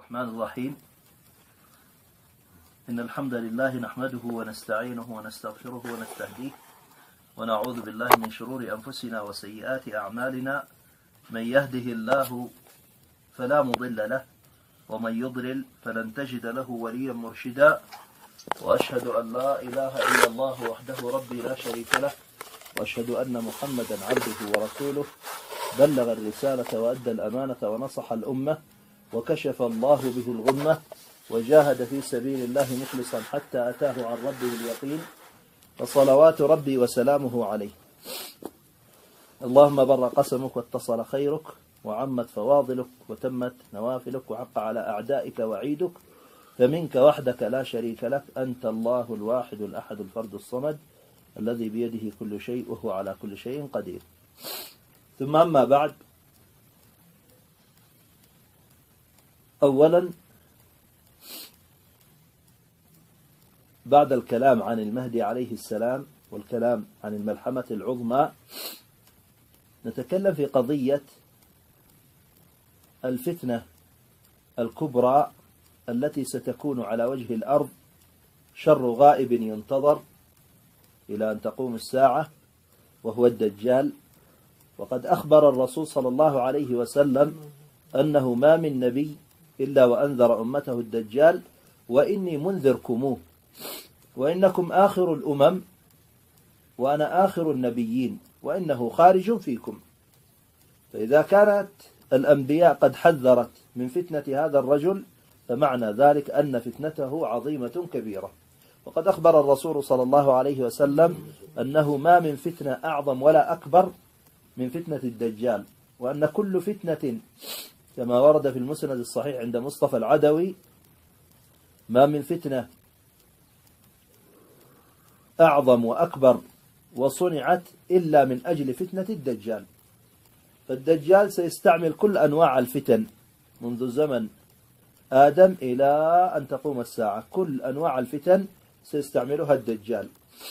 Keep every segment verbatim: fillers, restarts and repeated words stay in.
الرحمن الرحيم. إن الحمد لله نحمده ونستعينه ونستغفره ونستهديه ونعوذ بالله من شرور أنفسنا وسيئات أعمالنا. من يهده الله فلا مضل له ومن يضلل فلن تجد له وليا مرشدا، وأشهد أن لا إله إلا الله وحده ربي لا شريك له، وأشهد أن محمدا عبده ورسوله بلغ الرسالة وأدى الأمانة ونصح الأمة وكشف الله به الغمة وجاهد في سبيل الله مخلصا حتى أتاه عن ربه اليقين، فصلوات ربي وسلامه عليه. اللهم بر قسمك واتصل خيرك وعمت فواضلك وتمت نوافلك وحق على أعدائك وعيدك، فمنك وحدك لا شريك لك، أنت الله الواحد الأحد الفرد الصمد الذي بيده كل شيء وهو على كل شيء قدير. ثم أما بعد، أولا بعد الكلام عن المهدي عليه السلام والكلام عن الملحمة العظمى، نتكلم في قضية الفتنة الكبرى التي ستكون على وجه الأرض، شر غائب ينتظر إلى أن تقوم الساعة، وهو الدجال. وقد أخبر الرسول صلى الله عليه وسلم أنه ما من نبي إلا وأنذر أمته الدجال، وإني منذركموه، وإنكم آخر الأمم وأنا آخر النبيين، وإنه خارج فيكم. فإذا كانت الأنبياء قد حذرت من فتنة هذا الرجل، فمعنى ذلك أن فتنته عظيمة كبيرة. وقد أخبر الرسول صلى الله عليه وسلم أنه ما من فتنة أعظم ولا أكبر من فتنة الدجال، وأن كل فتنة كما ورد في المسند الصحيح عند مصطفى العدوي، ما من فتنة أعظم وأكبر وصنعت إلا من أجل فتنة الدجال. فالدجال سيستعمل كل أنواع الفتن منذ زمن آدم إلى أن تقوم الساعة، كل أنواع الفتن سيستعملها الدجال.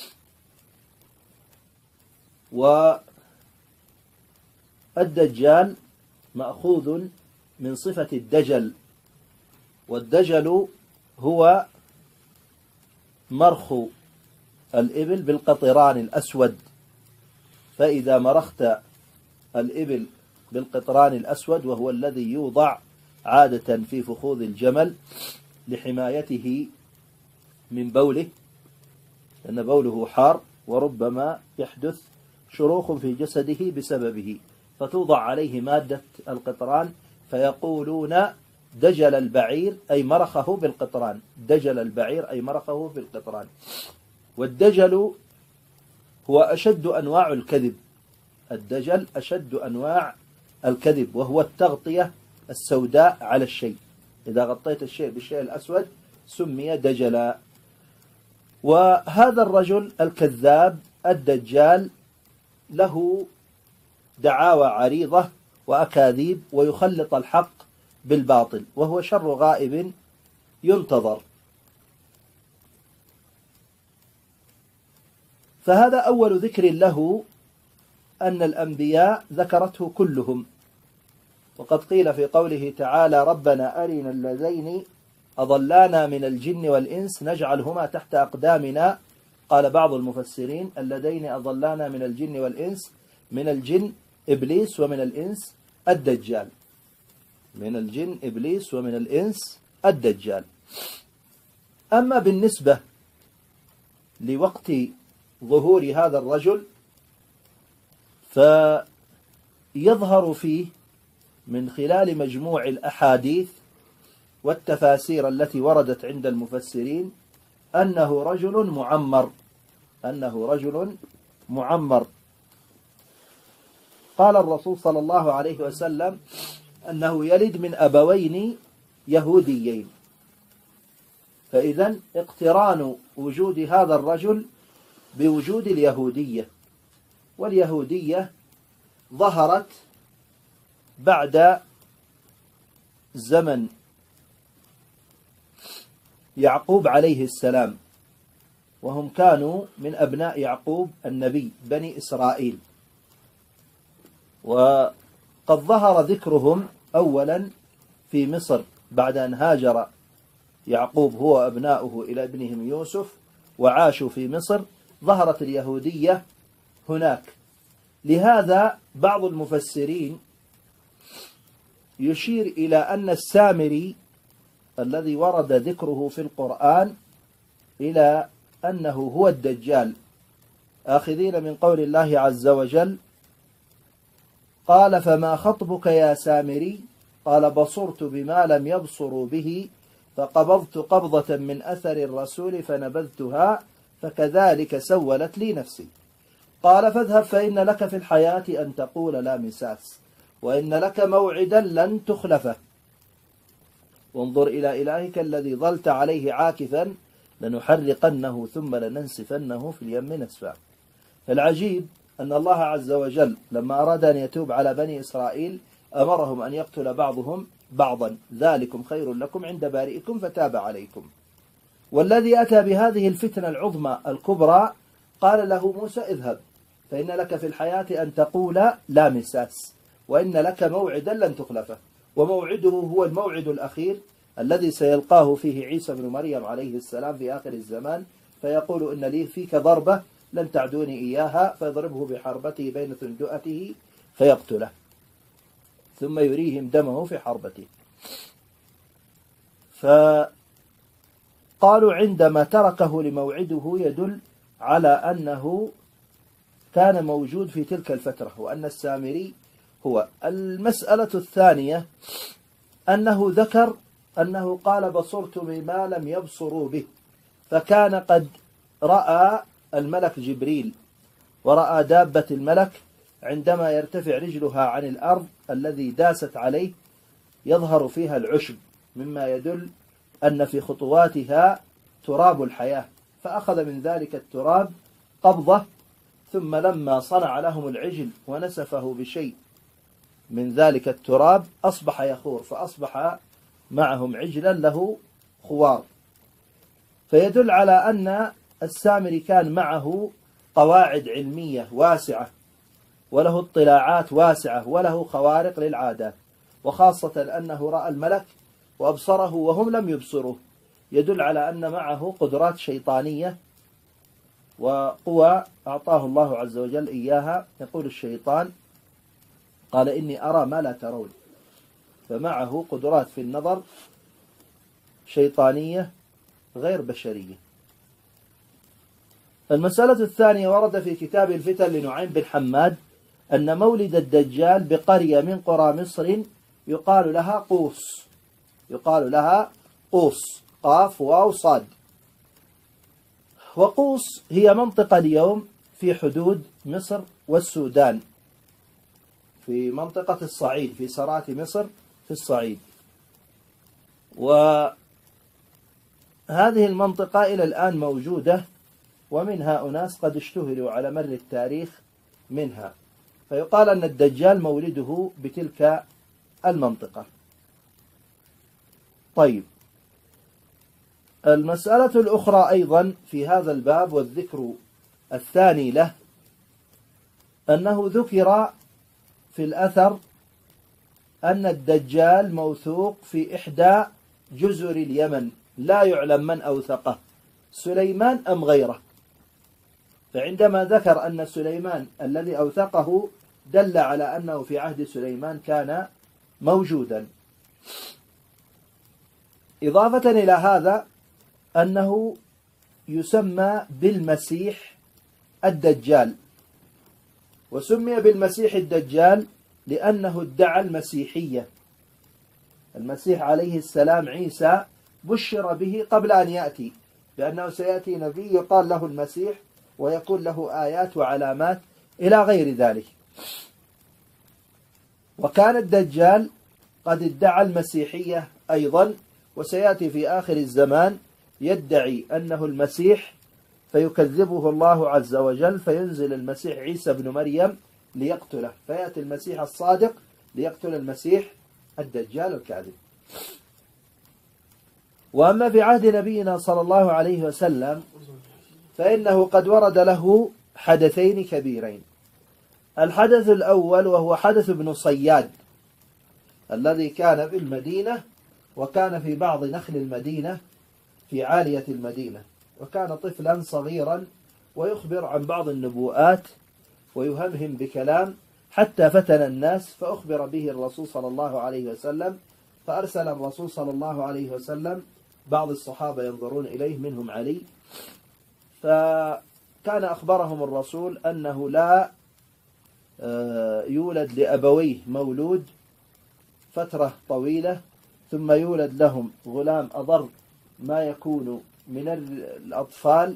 والدجال مأخوذ من صفة الدجل، والدجل هو مرخ الإبل بالقطران الأسود. فإذا مرخت الإبل بالقطران الأسود، وهو الذي يوضع عادة في فخوذ الجمل لحمايته من بوله، لأن بوله حار وربما يحدث شروخ في جسده بسببه، فتوضع عليه مادة القطران، فيقولون دجل البعير أي مرخه بالقطران، دجل البعير أي مرخه بالقطران. والدجل هو أشد أنواع الكذب، الدجل أشد أنواع الكذب، وهو التغطية السوداء على الشيء. إذا غطيت الشيء بالشيء الأسود سمي دجلا. وهذا الرجل الكذاب الدجال له دعاوى عريضة وأكاذيب، ويخلط الحق بالباطل، وهو شر غائب ينتظر. فهذا أول ذكر له، أن الأنبياء ذكرته كلهم. وقد قيل في قوله تعالى: ربنا أرنا اللذين أضلانا من الجن والإنس نجعلهما تحت أقدامنا. قال بعض المفسرين: اللذين أضلانا من الجن والإنس، من الجن إبليس ومن الإنس الدجال، من الجن إبليس ومن الإنس الدجال. أما بالنسبة لوقت ظهور هذا الرجل، فيظهر فيه من خلال مجموع الأحاديث والتفاسير التي وردت عند المفسرين أنه رجل معمر، أنه رجل معمر. قال الرسول صلى الله عليه وسلم أنه يلد من أبوين يهوديين. فإذا اقتران وجود هذا الرجل بوجود اليهودية، واليهودية ظهرت بعد زمن يعقوب عليه السلام، وهم كانوا من أبناء يعقوب النبي بني إسرائيل. وقد ظهر ذكرهم أولا في مصر بعد أن هاجر يعقوب هو وأبناؤه إلى ابنهم يوسف وعاشوا في مصر، ظهرت اليهودية هناك. لهذا بعض المفسرين يشير إلى أن السامري الذي ورد ذكره في القرآن إلى أنه هو الدجال، آخذين من قول الله عز وجل: قال فما خطبك يا سامري؟ قال بصرت بما لم يبصروا به فقبضت قبضة من أثر الرسول فنبذتها فكذلك سولت لي نفسي. قال فاذهب فإن لك في الحياة أن تقول لا مساس وإن لك موعدا لن تخلفه وانظر إلى إلهك الذي ظلت عليه عاكفا لنحرقنه ثم لننسفنه في اليم نسفا. فالعجيب أن الله عز وجل لما أراد أن يتوب على بني إسرائيل أمرهم أن يقتل بعضهم بعضا، ذلكم خير لكم عند بارئكم فتاب عليكم. والذي أتى بهذه الفتنة العظمى الكبرى قال له موسى: اذهب فإن لك في الحياة أن تقول لا مساس وإن لك موعدا لن تخلفه. وموعده هو الموعد الأخير الذي سيلقاه فيه عيسى بن مريم عليه السلام في آخر الزمان، فيقول: إن لي فيك ضربة لن تعدوني إياها، فيضربه بحربته بين ثندؤته فيقتله ثم يريهم دمه في حربته. فقالوا عندما تركه لموعده يدل على أنه كان موجود في تلك الفترة وأن السامري هو. المسألة الثانية أنه ذكر أنه قال بصرت بما لم يبصروا به، فكان قد رأى الملك جبريل ورأى دابة الملك عندما يرتفع رجلها عن الأرض الذي داست عليه يظهر فيها العشب، مما يدل أن في خطواتها تراب الحياة، فأخذ من ذلك التراب قبضة، ثم لما صنع لهم العجل ونسفه بشيء من ذلك التراب أصبح يخور، فأصبح معهم عجلا له خوار. فيدل على أن السامري كان معه قواعد علمية واسعة وله اطلاعات واسعة وله خوارق للعادات، وخاصة أنه رأى الملك وأبصره وهم لم يبصروه، يدل على أن معه قدرات شيطانية وقوى أعطاه الله عز وجل إياها. يقول الشيطان: قال إني أرى ما لا ترون، فمعه قدرات في النظر شيطانية غير بشرية. المسألة الثانية ورد في كتاب الفتن لنعيم بن حماد أن مولد الدجال بقرية من قرى مصر يقال لها قوس، يقال لها قوس، قاف واو صاد. وقوس هي منطقة اليوم في حدود مصر والسودان، في منطقة الصعيد، في سرات مصر في الصعيد. وهذه المنطقة إلى الآن موجودة، ومنها أناس قد اشتهروا على مر التاريخ منها، فيقال أن الدجال مولده بتلك المنطقة. طيب، المسألة الأخرى أيضا في هذا الباب والذكر الثاني له أنه ذكر في الأثر أن الدجال موثوق في إحدى جزر اليمن، لا يعلم من أوثقه، سليمان أم غيره. فعندما ذكر أن سليمان الذي أوثقه دل على أنه في عهد سليمان كان موجودا. إضافة إلى هذا أنه يسمى بالمسيح الدجال، وسمي بالمسيح الدجال لأنه ادعى المسيحية. المسيح عليه السلام عيسى بشر به قبل أن يأتي بأنه سيأتي نبي يقال له المسيح ويكون له آيات وعلامات إلى غير ذلك. وكان الدجال قد ادعى المسيحية أيضا، وسيأتي في آخر الزمان يدعي أنه المسيح فيكذبه الله عز وجل، فينزل المسيح عيسى بن مريم ليقتله، فيأتي المسيح الصادق ليقتل المسيح الدجال الكاذب. وأما في عهد نبينا صلى الله عليه وسلم فإنه قد ورد له حدثين كبيرين. الحدث الأول وهو حدث ابن صياد الذي كان بالمدينة وكان في بعض نخل المدينة في عالية المدينة، وكان طفلا صغيرا ويخبر عن بعض النبوءات ويهمهم بكلام حتى فتن الناس، فأخبر به الرسول صلى الله عليه وسلم، فأرسل الرسول صلى الله عليه وسلم بعض الصحابة ينظرون إليه منهم علي، فكان أخبرهم الرسول أنه لا يولد لأبويه مولود فترة طويلة ثم يولد لهم غلام أضر ما يكون من الأطفال،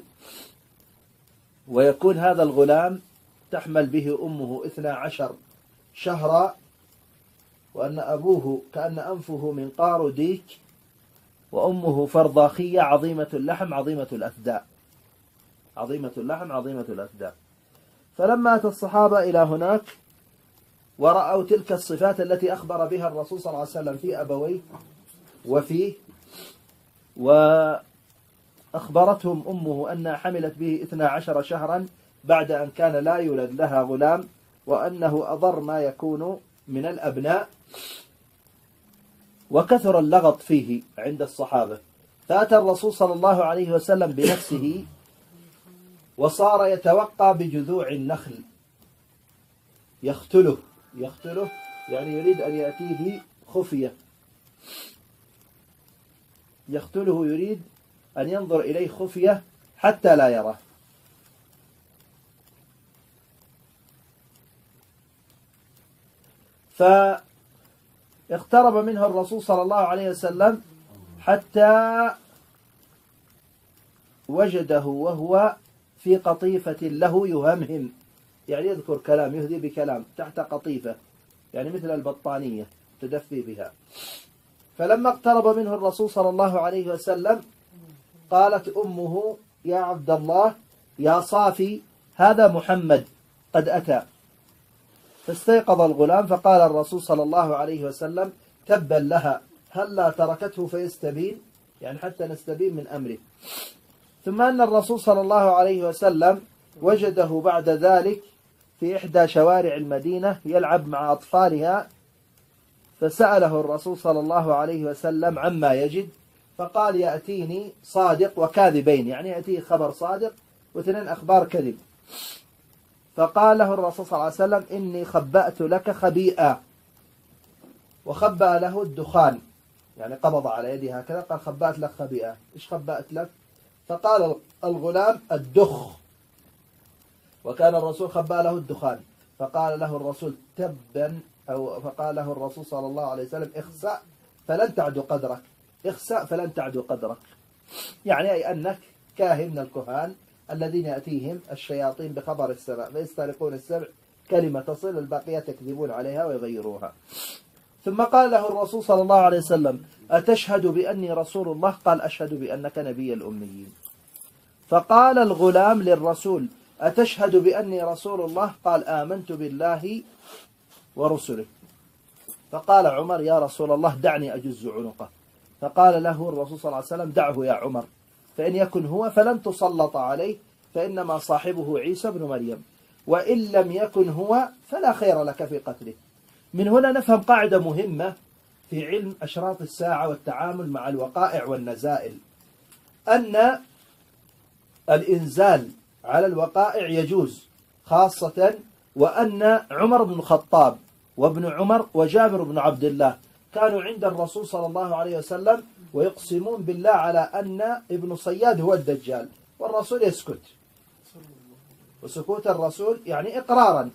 ويكون هذا الغلام تحمل به أمه اثنا عشر شهرا، وأن أبوه كأن أنفه منقار ديك، وأمه فرضاخية عظيمة اللحم عظيمة الأثداء، عظيمة اللحم عظيمة الأثداء. فلما أتى الصحابة إلى هناك ورأوا تلك الصفات التي أخبر بها الرسول صلى الله عليه وسلم في أبويه وفيه، وأخبرتهم أمه أنها حملت به اثنا عشر شهرا بعد أن كان لا يولد لها غلام، وأنه أضر ما يكون من الأبناء، وكثر اللغط فيه عند الصحابة. فأتى الرسول صلى الله عليه وسلم بنفسه وصار يتوقع بجذوع النخل يختله يختله يعني يريد أن يأتيه خفية، يختله يريد أن ينظر إليه خفية حتى لا يراه. فاقترب منه الرسول صلى الله عليه وسلم حتى وجده وهو في قطيفة له يهمهم، يعني يذكر كلام يهدي بكلام تحت قطيفة، يعني مثل البطانية تدفي بها. فلما اقترب منه الرسول صلى الله عليه وسلم قالت أمه: يا عبد الله يا صافي، هذا محمد قد أتى. فاستيقظ الغلام، فقال الرسول صلى الله عليه وسلم: تبا لها، هلا تركته فيستبين، يعني حتى نستبين من أمره. ثم أن الرسول صلى الله عليه وسلم وجده بعد ذلك في إحدى شوارع المدينة يلعب مع أطفالها، فسأله الرسول صلى الله عليه وسلم عما يجد، فقال: يأتيني صادق وكاذبين، يعني يأتيه خبر صادق واثنين أخبار كذب. فقال له الرسول صلى الله عليه وسلم: إني خبأت لك خبيئة، وخبأ له الدخان، يعني قبض على يده هكذا، قال: خبأت لك خبيئة. إيش خبأت لك؟ فقال الغلام: الدخ، وكان الرسول خبأ له الدخان. فقال له الرسول: تبا، أو فقال له الرسول صلى الله عليه وسلم: اخسأ فلن تعد قدرك، اخسأ فلن تعد قدرك، يعني أي أنك كاهن من الكهان الذين يأتيهم الشياطين بخبر السماء فيسترقون السبع كلمة تصل، الباقيات يكذبون عليها ويغيروها. ثم قال له الرسول صلى الله عليه وسلم: أتشهد بأني رسول الله؟ قال: أشهد بأنك نبي الأميين. فقال الغلام للرسول: أتشهد بأني رسول الله؟ قال: آمنت بالله ورسله. فقال عمر: يا رسول الله دعني أجز عنقه. فقال له الرسول صلى الله عليه وسلم: دعه يا عمر، فإن يكن هو فلن تسلط عليه، فإنما صاحبه عيسى بن مريم، وإن لم يكن هو فلا خير لك في قتله. من هنا نفهم قاعدة مهمة في علم أشراط الساعة والتعامل مع الوقائع والنزائل، أن الإنزال على الوقائع يجوز خاصة، وأن عمر بن الخطاب وابن عمر وجابر بن عبد الله كانوا عند الرسول صلى الله عليه وسلم ويقسمون بالله على أن ابن صياد هو الدجال، والرسول يسكت، وسكوت الرسول يعني إقرارا.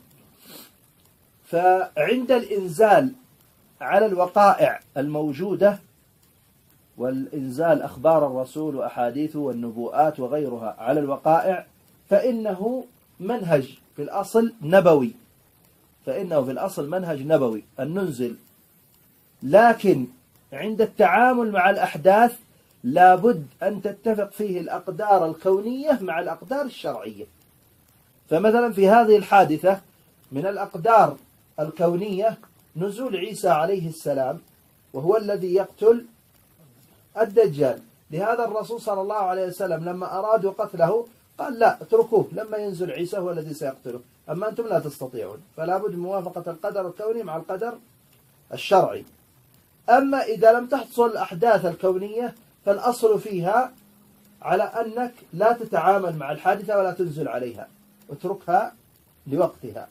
فعند الإنزال على الوقائع الموجودة، والإنزال أخبار الرسول وأحاديثه والنبوءات وغيرها على الوقائع، فإنه منهج في الأصل نبوي، فإنه في الأصل منهج نبوي أن ننزل. لكن عند التعامل مع الأحداث لابد أن تتفق فيه الأقدار الكونية مع الأقدار الشرعية. فمثلا في هذه الحادثة من الأقدار الكونية نزول عيسى عليه السلام، وهو الذي يقتل الدجال. لهذا الرسول صلى الله عليه وسلم لما أرادوا قتله قال: لا، اتركوه، لما ينزل عيسى هو الذي سيقتله، أما أنتم لا تستطيعون. فلا بد من موافقة القدر الكوني مع القدر الشرعي. أما إذا لم تحصل الأحداث الكونية فالأصل فيها على أنك لا تتعامل مع الحادثة ولا تنزل عليها، اتركها لوقتها،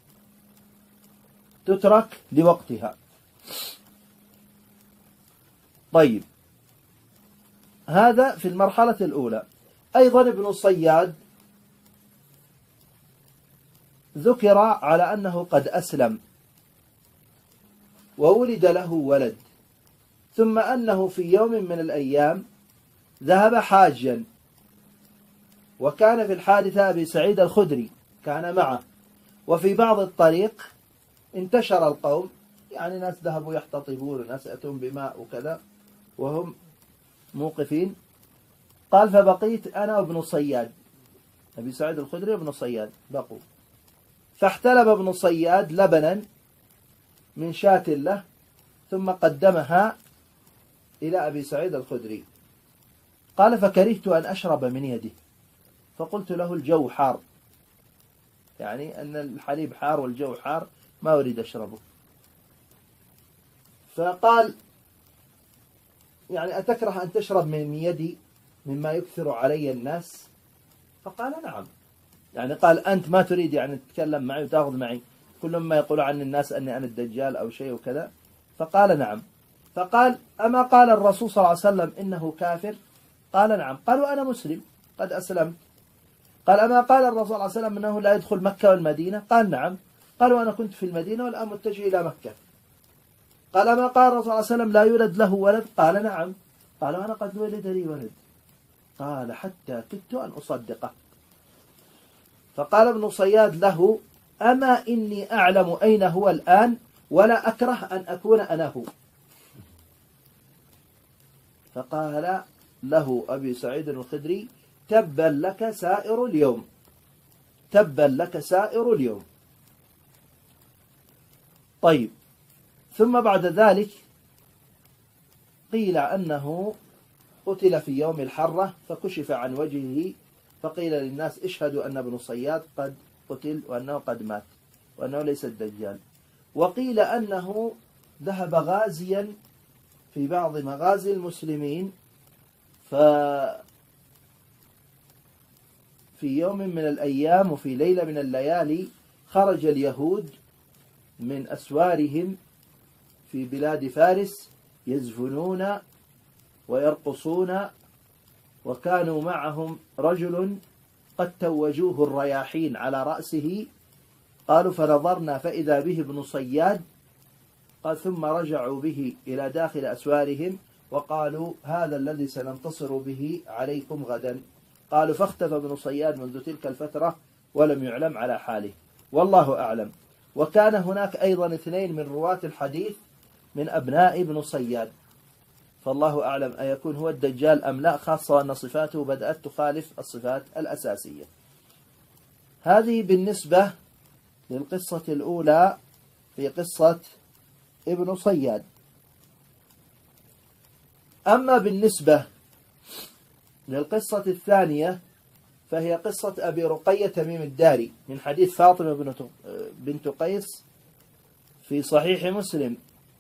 تترك لوقتها. طيب، هذا في المرحلة الأولى. أيضا ابن الصياد ذكر على أنه قد أسلم وولد له ولد، ثم أنه في يوم من الأيام ذهب حاجا، وكان في الحادثة أبي سعيد الخدري كان معه، وفي بعض الطريق انتشر القوم، يعني ناس ذهبوا يحتطبون وناس يأتون بماء وكذا وهم موقفين. قال فبقيت أنا وابن الصياد، أبي سعيد الخدري وابن الصياد بقوا، فاحتلب ابن الصياد لبنا من شاة له ثم قدمها إلى أبي سعيد الخدري. قال فكرهت أن أشرب من يده، فقلت له الجو حار، يعني أن الحليب حار والجو حار ما أريد أشربه. فقال يعني أتكره أن تشرب من يدي مما يكثر علي الناس؟ فقال نعم، يعني قال أنت ما تريد يعني تتكلم معي وتأخذ معي كل ما يقول عن الناس أني أنا الدجال أو شيء وكذا؟ فقال نعم. فقال أما قال الرسول صلى الله عليه وسلم إنه كافر؟ قال نعم. قال وأنا مسلم قد أسلمت. قال أما قال الرسول صلى الله عليه وسلم أنه لا يدخل مكة والمدينة؟ قال نعم. قال وأنا كنت في المدينة والآن متجه إلى مكة. قال أما قال الرسول صلى الله عليه وسلم لا يولد له ولد؟ قال نعم. قال وأنا قد ولد لي ولد. قال حتى كدت أن أصدقه. فقال ابن صياد له أما إني أعلم أين هو الآن ولا أكره أن أكون أنا هو. فقال له أبي سعيد الخدري تبا لك سائر اليوم، تبا لك سائر اليوم. طيب، ثم بعد ذلك قيل أنه قتل في يوم الحرة، فكشف عن وجهه فقيل للناس اشهدوا أن ابن صياد قد قتل وأنه قد مات وأنه ليس الدجال. وقيل أنه ذهب غازيا في بعض مغازي المسلمين، ففي يوم من الأيام وفي ليلة من الليالي خرج اليهود من أسوارهم في بلاد فارس يزفنون ويرقصون، وكانوا معهم رجل قد توجوه الرياحين على رأسه. قالوا فنظرنا فإذا به ابن صياد. قال ثم رجعوا به إلى داخل أسوارهم وقالوا هذا الذي سننتصر به عليكم غدا. قالوا فاختفى ابن صياد منذ تلك الفترة ولم يعلم على حاله، والله أعلم. وكان هناك أيضا اثنين من رواة الحديث من أبناء ابن صياد، فالله أعلم أيكون هو الدجال أم لا، خاصة أن صفاته بدأت تخالف الصفات الأساسية. هذه بالنسبة للقصة الأولى في قصة ابن صياد. أما بالنسبة للقصة الثانية فهي قصة أبي رقية تميم الداري من حديث فاطمة بنت قيس في صحيح مسلم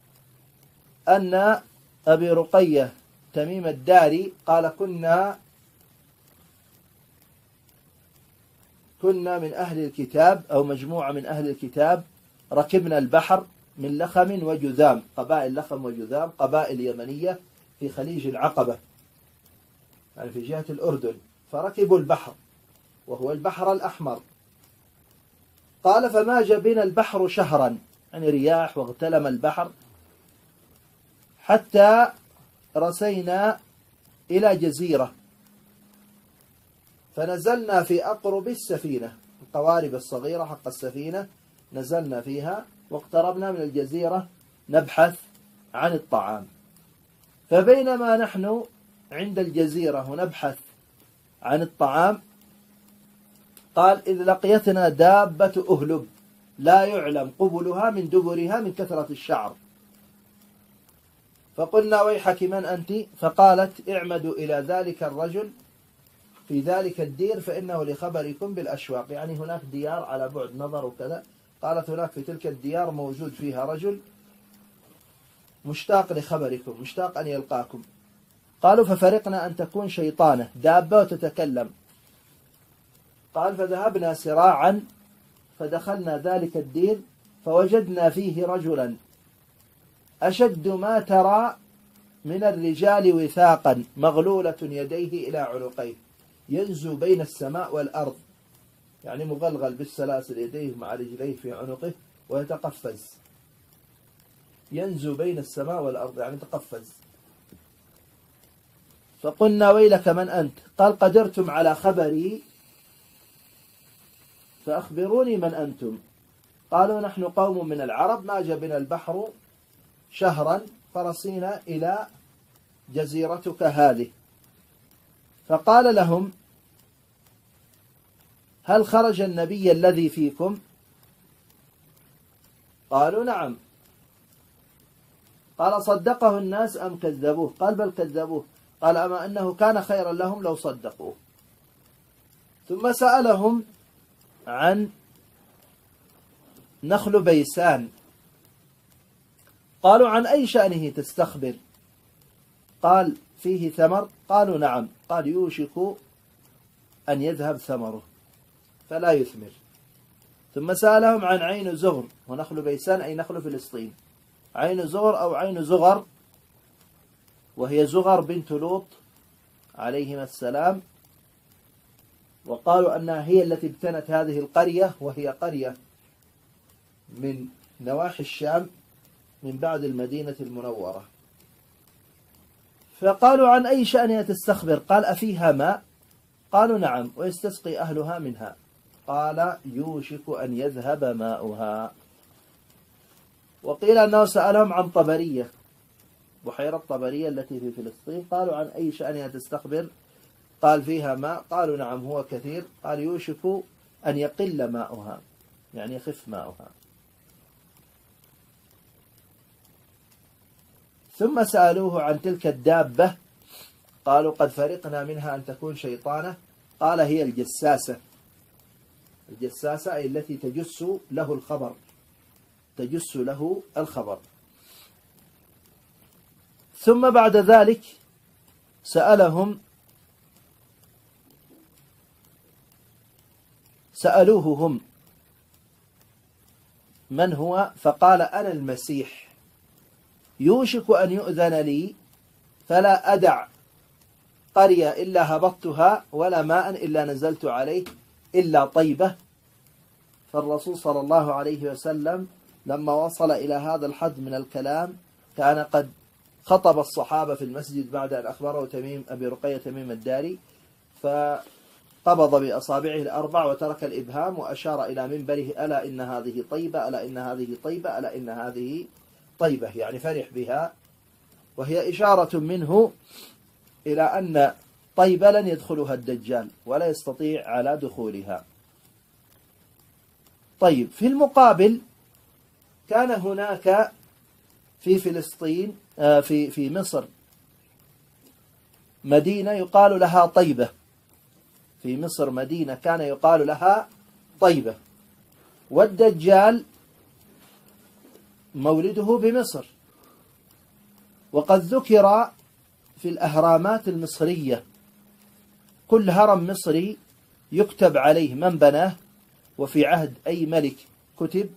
أن أبي رقية تميم الداري قال كنا كنا من أهل الكتاب أو مجموعة من أهل الكتاب ركبنا البحر من لخم وجذام، قبائل لخم وجذام قبائل يمنية في خليج العقبة يعني في جهة الأردن، فركبوا البحر وهو البحر الأحمر. قال فماج بنا البحر شهرا، يعني رياح واغتلم البحر، حتى رسينا إلى جزيرة فنزلنا في أقرب السفينة، القوارب الصغيرة حق السفينة نزلنا فيها واقتربنا من الجزيرة نبحث عن الطعام. فبينما نحن عند الجزيرة ونبحث عن الطعام قال إذ لقيتنا دابة أهلب لا يعلم قبلها من دبرها من كثرة الشعر، فقلنا ويحك من أنت؟ فقالت اعمدوا إلى ذلك الرجل في ذلك الدير فإنه لخبركم بالأشواق، يعني هناك ديار على بعد نظر وكذا. قالت هناك في تلك الديار موجود فيها رجل مشتاق لخبركم، مشتاق أن يلقاكم. قالوا ففرقنا أن تكون شيطانة دابة وتتكلم. قال فذهبنا سراعا فدخلنا ذلك الدير فوجدنا فيه رجلا أشد ما ترى من الرجال وثاقا مغلولة يديه إلى عنقيه، ينزو بين السماء والأرض، يعني مغلغل بالسلاسل يديه مع رجليه في عنقه ويتقفز، ينزو بين السماء والأرض يعني تقفز. فقلنا ويلك من أنت؟ قال قدرتم على خبري فأخبروني من أنتم. قالوا نحن قوم من العرب ما جبنا البحر شهرا فرسينا إلى جزيرتك هذه. فقال لهم هل خرج النبي الذي فيكم؟ قالوا نعم. قال صدقه الناس أم كذبوه؟ قال بل كذبوه. قال أما أنه كان خيرا لهم لو صدقوه. ثم سألهم عن نخل بيسان. قالوا عن أي شأنه تستخبر؟ قال فيه ثمر. قالوا نعم. قال يوشك أن يذهب ثمره فلا يثمر. ثم سألهم عن عين زغر، ونخل بيسان أي نخل فلسطين، عين زغر أو عين زغر، وهي زغر بنت لوط عليهما السلام. وقالوا أنها هي التي ابتنت هذه القرية، وهي قرية من نواحي الشام من بعد المدينة المنورة. فقالوا عن أي شأنها تستخبر؟ قال أفيها ماء؟ قالوا نعم ويستسقي أهلها منها. قال يوشك أن يذهب ماؤها. وقيل أنه سألهم عن طبرية، بحيرة طبرية التي في فلسطين. قالوا عن أي شأنها تستخبر؟ قال فيها ماء. قالوا نعم هو كثير. قال يوشك أن يقل ماؤها يعني يخف ماؤها. ثم سألوه عن تلك الدابة. قالوا قد فرقنا منها أن تكون شيطانة. قال هي الجساسة. الجساسة أي التي تجس له الخبر، تجس له الخبر. ثم بعد ذلك سألهم سألوه هم من هو؟ فقال أنا المسيح، يوشك أن يؤذن لي فلا أدع قرية إلا هبطتها ولا ماء إلا نزلت عليه إلا طيبة. فالرسول صلى الله عليه وسلم لما وصل إلى هذا الحد من الكلام كان قد خطب الصحابة في المسجد بعد أن أخبره تميم أبي رقية تميم الداري، فقبض بأصابعه الأربع وترك الإبهام وأشار إلى منبره ألا إن هذه طيبة، ألا إن هذه طيبة، ألا إن هذه طيبة، يعني فرح بها، وهي إشارة منه إلى أن طيبة لن يدخلها الدجال ولا يستطيع على دخولها. طيب في المقابل كان هناك في فلسطين في في مصر مدينة يقال لها طيبة. في مصر مدينة كان يقال لها طيبة، والدجال مولده بمصر. وقد ذكر في الأهرامات المصرية كل هرم مصري يكتب عليه من بناه، وفي عهد أي ملك كتب،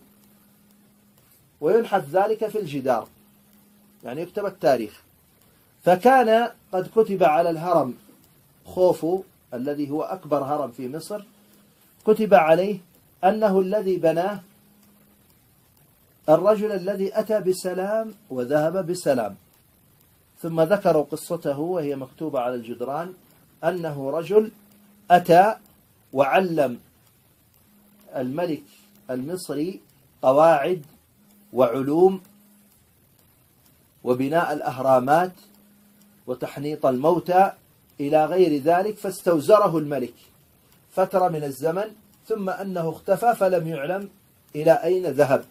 وينحت ذلك في الجدار، يعني يكتب التاريخ. فكان قد كتب على الهرم خوفو الذي هو أكبر هرم في مصر، كتب عليه أنه الذي بناه الرجل الذي أتى بسلام وذهب بسلام. ثم ذكروا قصته وهي مكتوبة على الجدران، أنه رجل أتى وعلم الملك المصري قواعد وعلوم وبناء الأهرامات وتحنيط الموتى إلى غير ذلك، فاستوزره الملك فترة من الزمن، ثم أنه اختفى فلم يعلم إلى أين ذهب.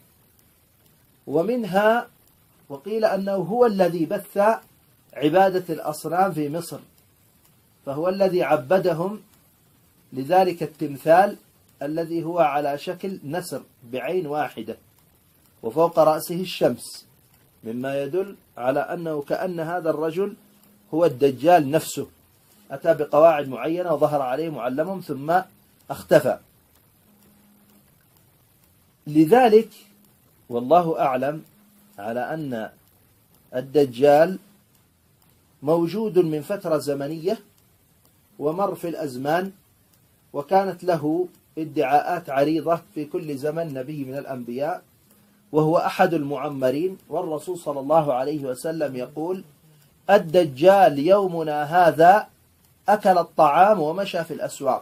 ومنها وقيل أنه هو الذي بث عبادة الأصنام في مصر، فهو الذي عبدهم لذلك التمثال الذي هو على شكل نسر بعين واحدة وفوق رأسه الشمس، مما يدل على أنه كأن هذا الرجل هو الدجال نفسه، أتى بقواعد معينة وظهر عليه معلم ثم اختفى. لذلك والله أعلم على أن الدجال موجود من فترة زمنية ومر في الأزمان، وكانت له ادعاءات عريضة في كل زمن نبي من الأنبياء، وهو أحد المعمرين. والرسول صلى الله عليه وسلم يقول: الدجال يومنا هذا أكل الطعام ومشى في الأسواق.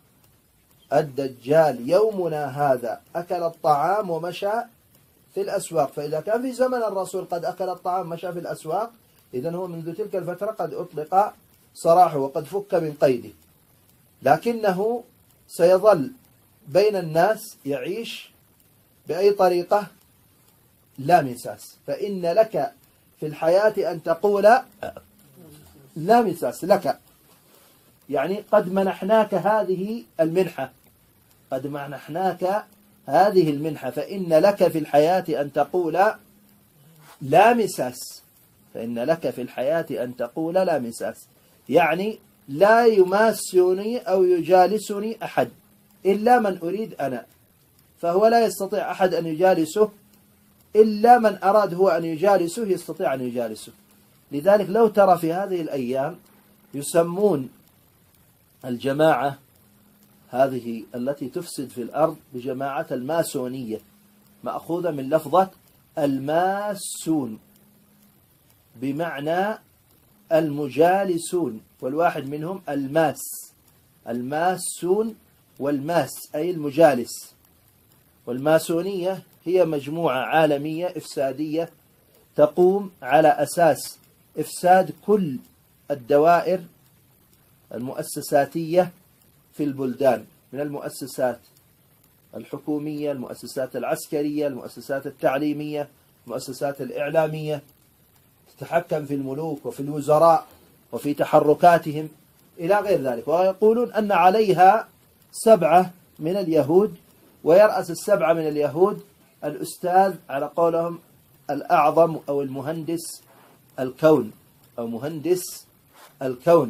الدجال يومنا هذا أكل الطعام ومشى في الأسواق. فإذا كان في زمن الرسول قد أكل الطعام ومشى في الأسواق، إذن هو منذ تلك الفترة قد أطلق سراحه وقد فك من قيده، لكنه سيظل بين الناس يعيش بأي طريقة لا مساس. فإن لك في الحياة أن تقول لا مساس لك، يعني قد منحناك هذه المنحة، قد منحناك هذه المنحة، فإن لك في الحياة أن تقول لا مساس، فإن لك في الحياة أن تقول لا مساس، يعني لا يماسني أو يجالسني أحد إلا من أريد أنا، فهو لا يستطيع أحد أن يجالسه إلا من أراد هو أن يجالسه يستطيع أن يجالسه. لذلك لو ترى في هذه الأيام يسمون الجماعة هذه التي تفسد في الأرض بجماعة الماسونية، مأخوذة من لفظة الماسون بمعنى المجالسون، والواحد منهم الماس، الماسون والماس أي المجالس. والماسونية هي مجموعة عالمية إفسادية تقوم على أساس إفساد كل الدوائر المؤسساتية في البلدان، من المؤسسات الحكومية، المؤسسات العسكرية، المؤسسات التعليمية، المؤسسات الإعلامية، تتحكم في الملوك وفي الوزراء وفي تحركاتهم إلى غير ذلك. ويقولون أن عليها سبعة من اليهود، ويرأس السبعة من اليهود الأستاذ على قولهم الأعظم أو المهندس الكون أو مهندس الكون،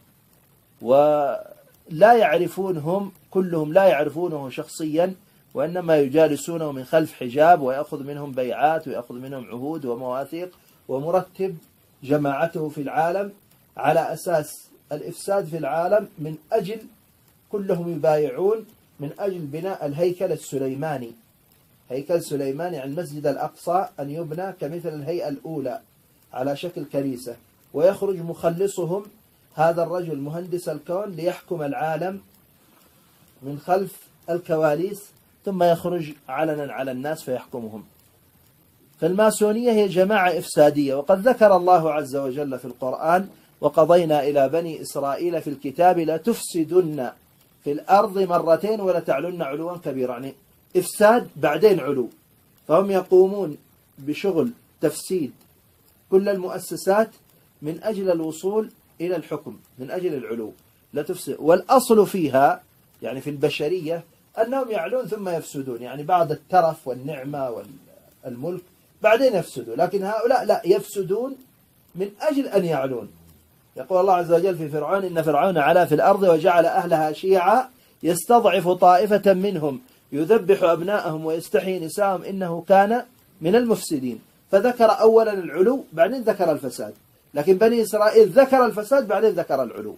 ولا يعرفونهم كلهم، لا يعرفونه شخصيا، وإنما يجالسونه من خلف حجاب، ويأخذ منهم بيعات ويأخذ منهم عهود ومواثيق، ومرتب جماعته في العالم على أساس الإفساد في العالم، من أجل كلهم يبايعون من أجل بناء الهيكل السليماني. هيكل سليمان يعني المسجد الأقصى أن يبنى كمثل الهيئة الأولى على شكل كنيسة، ويخرج مخلصهم هذا الرجل مهندس الكون ليحكم العالم من خلف الكواليس، ثم يخرج علنا على الناس فيحكمهم. فالماسونية هي جماعة إفسادية، وقد ذكر الله عز وجل في القرآن: وقضينا إلى بني إسرائيل في الكتاب لتفسدن في الأرض مرتين ولتعلن علوا كبيرا، يعني إفساد بعدين علو. فهم يقومون بشغل تفسيد كل المؤسسات من أجل الوصول إلى الحكم، من أجل العلو. لا تفسد، والأصل فيها يعني في البشرية أنهم يعلون ثم يفسدون، يعني بعد الترف والنعمة والملك بعدين يفسدوا، لكن هؤلاء لا، يفسدون من أجل أن يعلون. يقول الله عز وجل في فرعون: إن فرعون علا في الأرض وجعل أهلها شيعا يستضعف طائفة منهم يذبح أبناءهم ويستحيي نساءهم إنه كان من المفسدين. فذكر أولا العلو بعدين ذكر الفساد، لكن بني إسرائيل ذكر الفساد بعدين ذكر العلو.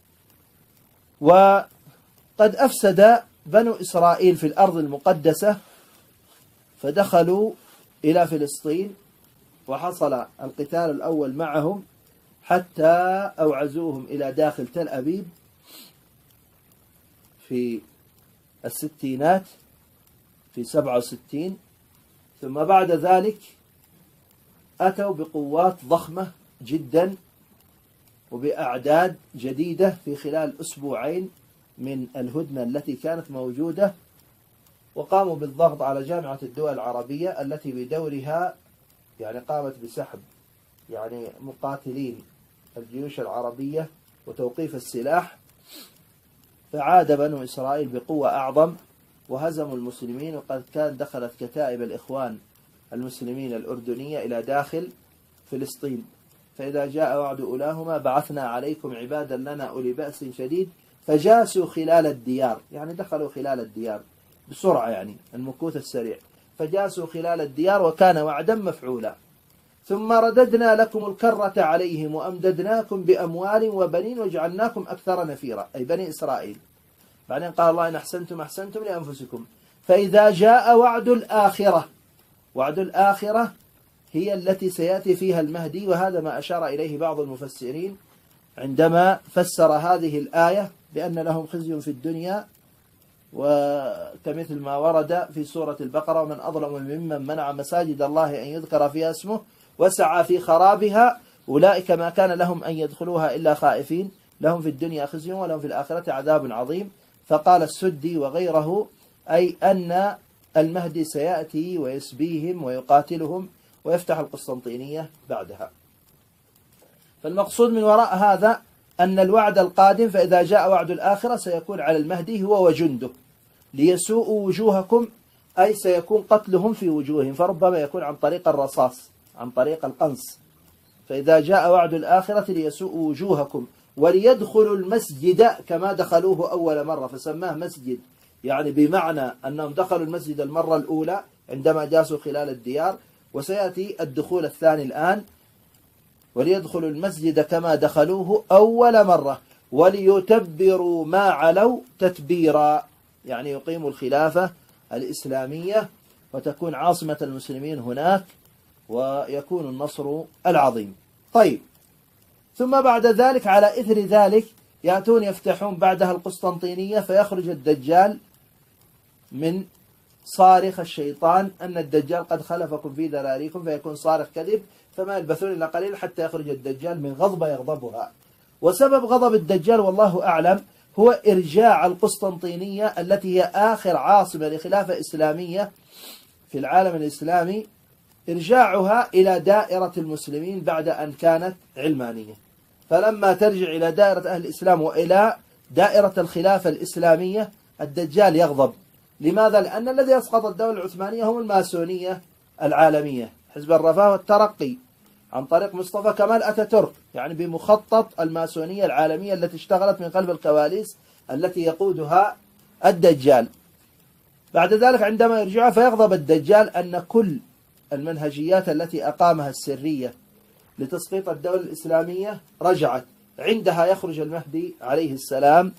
وقد أفسد بنو إسرائيل في الأرض المقدسة، فدخلوا إلى فلسطين وحصل القتال الأول معهم حتى أوعزوهم إلى داخل تل أبيب في الستينات في سبعة وستين. ثم بعد ذلك أتوا بقوات ضخمة جدا وبأعداد جديدة في خلال أسبوعين من الهدنة التي كانت موجودة، وقاموا بالضغط على جامعة الدول العربية التي بدورها يعني قامت بسحب يعني مقاتلين الجيوش العربية وتوقيف السلاح. فعاد بنو إسرائيل بقوة أعظم وهزموا المسلمين، وقد كان دخلت كتائب الإخوان المسلمين الأردنية إلى داخل فلسطين. فإذا جاء وعد أولاهما بعثنا عليكم عبادا لنا أولي بأس شديد فجاسوا خلال الديار، يعني دخلوا خلال الديار بسرعة، يعني المكوث السريع، فجاسوا خلال الديار وكان وعدا مفعولا. ثم رددنا لكم الكرة عليهم وأمددناكم بأموال وبنين وجعلناكم أكثر نفيرا، أي بني إسرائيل. بعدين قال الله إن أحسنتم أحسنتم لأنفسكم. فإذا جاء وعد الآخرة، وعد الآخرة هي التي سيأتي فيها المهدي، وهذا ما أشار إليه بعض المفسرين عندما فسر هذه الآية بأن لهم خزي في الدنيا، وكمثل ما ورد في سورة البقرة ومن أظلم ممن منع مساجد الله أن يذكر فيها اسمه وسعى في خرابها أولئك ما كان لهم أن يدخلوها إلا خائفين لهم في الدنيا خزي ولهم في الآخرة عذاب عظيم. فقال السدي وغيره أي أن المهدي سيأتي ويسبيهم ويقاتلهم ويفتح القسطنطينية بعدها. فالمقصود من وراء هذا أن الوعد القادم فإذا جاء وعد الآخرة سيكون على المهدي هو وجنده ليسوءوا وجوهكم، أي سيكون قتلهم في وجوههم، فربما يكون عن طريق الرصاص، عن طريق القنص. فإذا جاء وعد الآخرة ليسوءوا وجوهكم وليدخلوا المسجد كما دخلوه أول مرة، فسماه مسجد، يعني بمعنى أنهم دخلوا المسجد المرة الأولى عندما جاسوا خلال الديار، وسيأتي الدخول الثاني الآن، وليدخلوا المسجد كما دخلوه أول مرة وليتبروا ما علوا تتبيرا، يعني يقيموا الخلافة الإسلامية وتكون عاصمة المسلمين هناك ويكون النصر العظيم. طيب، ثم بعد ذلك على إثر ذلك يأتون يفتحون بعدها القسطنطينية، فيخرج الدجال من صارخ الشيطان أن الدجال قد خلفكم في ذراريكم، فيكون صارخ كذب، فما يلبثون إلا قليلا حتى يخرج الدجال من غضبة يغضبها. وسبب غضب الدجال والله أعلم هو إرجاع القسطنطينية التي هي آخر عاصمة لخلافة إسلامية في العالم الإسلامي، إرجاعها إلى دائرة المسلمين بعد أن كانت علمانية. فلما ترجع إلى دائرة أهل الإسلام وإلى دائرة الخلافة الإسلامية الدجال يغضب. لماذا؟ لأن الذي أسقط الدولة العثمانية هم الماسونية العالمية، حزب الرفاه والترقي عن طريق مصطفى كمال أتاتورك، يعني بمخطط الماسونية العالمية التي اشتغلت من قلب الكواليس التي يقودها الدجال. بعد ذلك عندما يرجع فيغضب الدجال أن كل المنهجيات التي أقامها السرية لتسقيط الدولة الإسلامية رجعت. عندها يخرج المهدي عليه السلام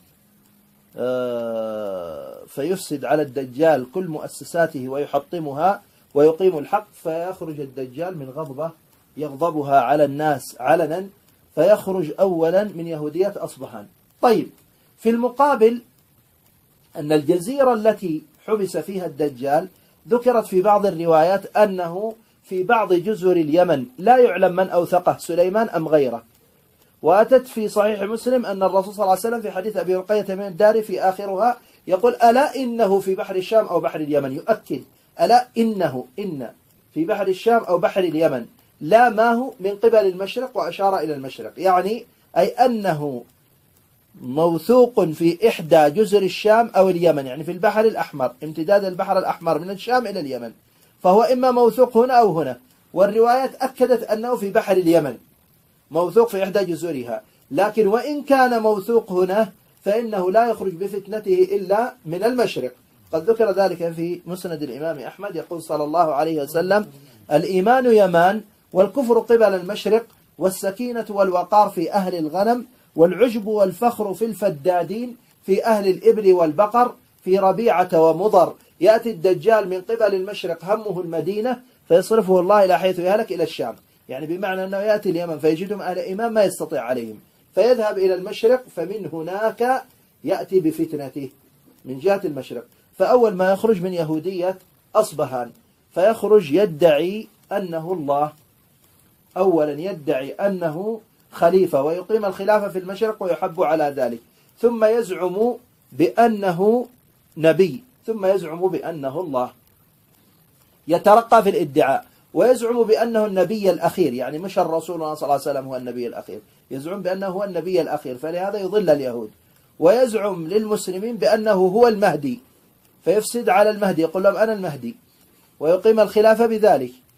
فيفسد على الدجال كل مؤسساته ويحطمها ويقيم الحق، فيخرج الدجال من غضبة يغضبها على الناس علنا، فيخرج أولا من يهودية أصبهان. طيب، في المقابل أن الجزيرة التي حبس فيها الدجال ذكرت في بعض الروايات أنه في بعض جزر اليمن لا يعلم من أوثقه، سليمان أم غيره. وأتت في صحيح مسلم أن الرسول صلى الله عليه وسلم في حديث أبي رقية من الدار في آخرها يقول ألا إنه في بحر الشام أو بحر اليمن، يؤكد ألا إنه إن في بحر الشام أو بحر اليمن، لا ما هو من قبل المشرق، وأشار إلى المشرق، يعني أي أنه موثوق في إحدى جزر الشام أو اليمن، يعني في البحر الأحمر، امتداد البحر الأحمر من الشام إلى اليمن، فهو إما موثوق هنا أو هنا. والروايات أكدت أنه في بحر اليمن موثوق في إحدى جزرها، لكن وإن كان موثوق هنا فإنه لا يخرج بفتنته إلا من المشرق. قد ذكر ذلك في مسند الإمام أحمد، يقول صلى الله عليه وسلم الإيمان يمان والكفر قبل المشرق، والسكينة والوقار في أهل الغنم، والعجب والفخر في الفدادين، في أهل الإبل والبقر، في ربيعة ومضر. يأتي الدجال من قبل المشرق همه المدينة فيصرفه الله إلى حيث يهلك إلى الشام، يعني بمعنى أنه يأتي اليمن فيجدهم أهل إيمان ما يستطيع عليهم، فيذهب إلى المشرق، فمن هناك يأتي بفتنته من جهة المشرق. فأول ما يخرج من يهودية أصبهان، فيخرج يدعي أنه الله، أولا يدعي أنه خليفة ويقيم الخلافة في المشرق ويحب على ذلك، ثم يزعم بأنه نبي، ثم يزعم بأنه الله، يترقى في الادعاء، ويزعم بأنه النبي الأخير، يعني مش الرسول صلى الله عليه وسلم هو النبي الأخير، يزعم بأنه هو النبي الأخير، فلهذا يضل اليهود. ويزعم للمسلمين بأنه هو المهدي، فيفسد على المهدي، يقول لهم أنا المهدي، ويقيم الخلافة بذلك.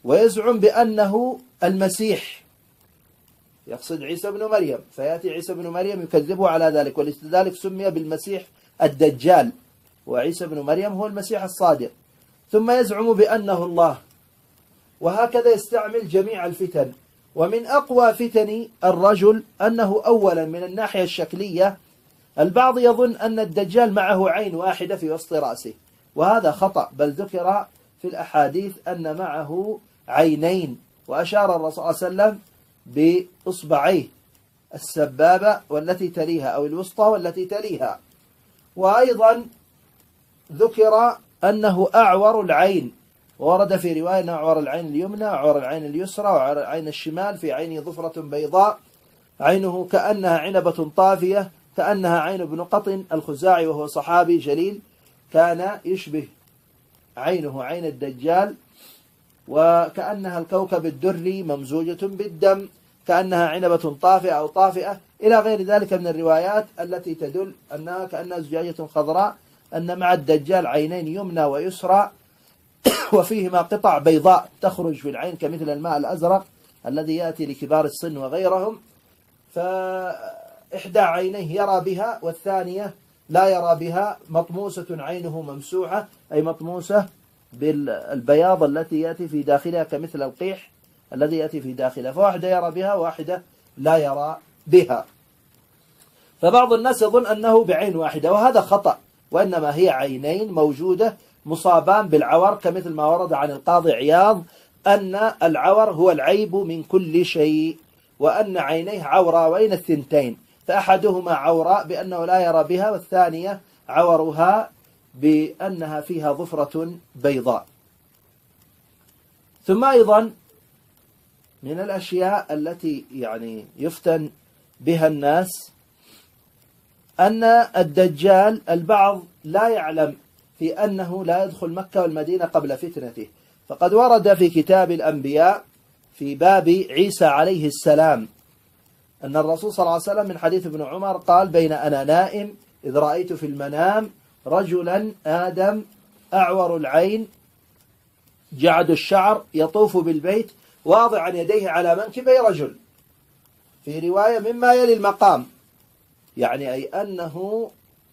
ويزعم بأنه المسيح، يقصد عيسى بن مريم، فيأتي عيسى بن مريم يكذبه على ذلك، ولذلك سمي بالمسيح الدجال، وعيسى بن مريم هو المسيح الصادق. ثم يزعم بأنه الله، وهكذا يستعمل جميع الفتن. ومن أقوى فتن الرجل أنه أولا من الناحية الشكلية البعض يظن أن الدجال معه عين واحدة في وسط رأسه، وهذا خطأ، بل ذكر في الأحاديث أن معه عينين، وأشار الرسول صلى الله عليه وسلم بإصبعيه السبابة والتي تليها أو الوسطى والتي تليها. وأيضا ذكر أنه أعور العين، ورد في رواية أنه أعور العين اليمنى وأعور العين اليسرى وأعور العين الشمال، في عينه ظفرة بيضاء، عينه كأنها عنبة طافية، كأنها عين ابن قطن الخزاعي وهو صحابي جليل، كان يشبه عينه عين الدجال، وكأنها الكوكب الدري ممزوجة بالدم، كأنها عنبة طافئة أو طافئة، إلى غير ذلك من الروايات التي تدل أنها كأنها زجاجة خضراء، أن مع الدجال عينين يمنى ويسرى، وفيهما قطع بيضاء تخرج في العين كمثل الماء الأزرق الذي يأتي لكبار السن وغيرهم. فإحدى عينيه يرى بها والثانية لا يرى بها، مطموسة عينه ممسوحة، أي مطموسة بالبياض التي يأتي في داخلها كمثل القيح الذي يأتي في داخلها، فواحدة يرى بها وواحدة لا يرى بها. فبعض الناس يظن أنه بعين واحدة، وهذا خطأ، وإنما هي عينين موجودة مصابان بالعور، كمثل ما ورد عن القاضي عياض أن العور هو العيب من كل شيء، وأن عينيه عوراوين الثنتين، فأحدهما عوراء بأنه لا يرى بها، والثانية عورها بأنها فيها ظفرة بيضاء. ثم أيضا من الأشياء التي يعني يفتن بها الناس أن الدجال البعض لا يعلم في أنه لا يدخل مكة والمدينة قبل فتنته، فقد ورد في كتاب الأنبياء في باب عيسى عليه السلام أن الرسول صلى الله عليه وسلم من حديث ابن عمر قال: بين أنا نائم إذ رأيت في المنام رجلا آدم أعور العين جعد الشعر يطوف بالبيت واضعا يديه على منكبي رجل، في رواية مما يلي المقام، يعني أي أنه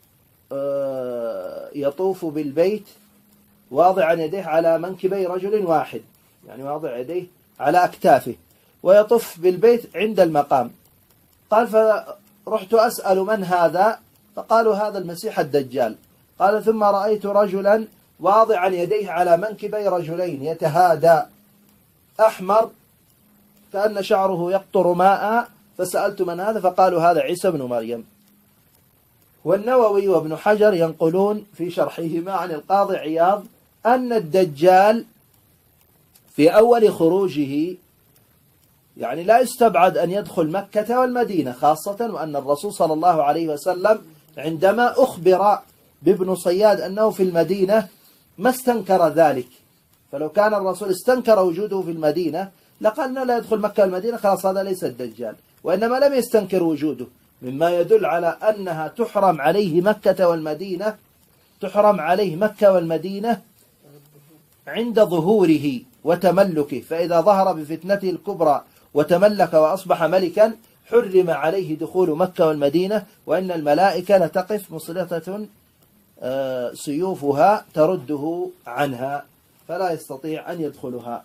يطوف بالبيت واضعا يديه على منكبي رجل واحد، يعني واضع يديه على أكتافه ويطوف بالبيت عند المقام. قال: فرحت أسأل من هذا؟ فقالوا: هذا المسيح الدجال. قال: ثم رأيت رجلا واضعا يديه على منكبي رجلين يتهادى أحمر كأن شعره يقطر ماء، فسألت من هذا؟ فقالوا: هذا عيسى بن مريم. والنووي وابن حجر ينقلون في شرحهما عن القاضي عياض أن الدجال في أول خروجه يعني لا يستبعد أن يدخل مكة والمدينة خاصة، وأن الرسول صلى الله عليه وسلم عندما أخبر بابن صياد أنه في المدينة ما استنكر ذلك، فلو كان الرسول استنكر وجوده في المدينة لقالنا لا يدخل مكة والمدينة، خلاص هذا ليس الدجال، وإنما لم يستنكر وجوده، مما يدل على أنها تحرم عليه مكة والمدينة، تحرم عليه مكة والمدينة عند ظهوره وتملكه، فإذا ظهر بفتنته الكبرى وتملك وأصبح ملكا حرم عليه دخول مكة والمدينة، وإن الملائكة لتقف مصلحة سيوفها ترده عنها فلا يستطيع أن يدخلها.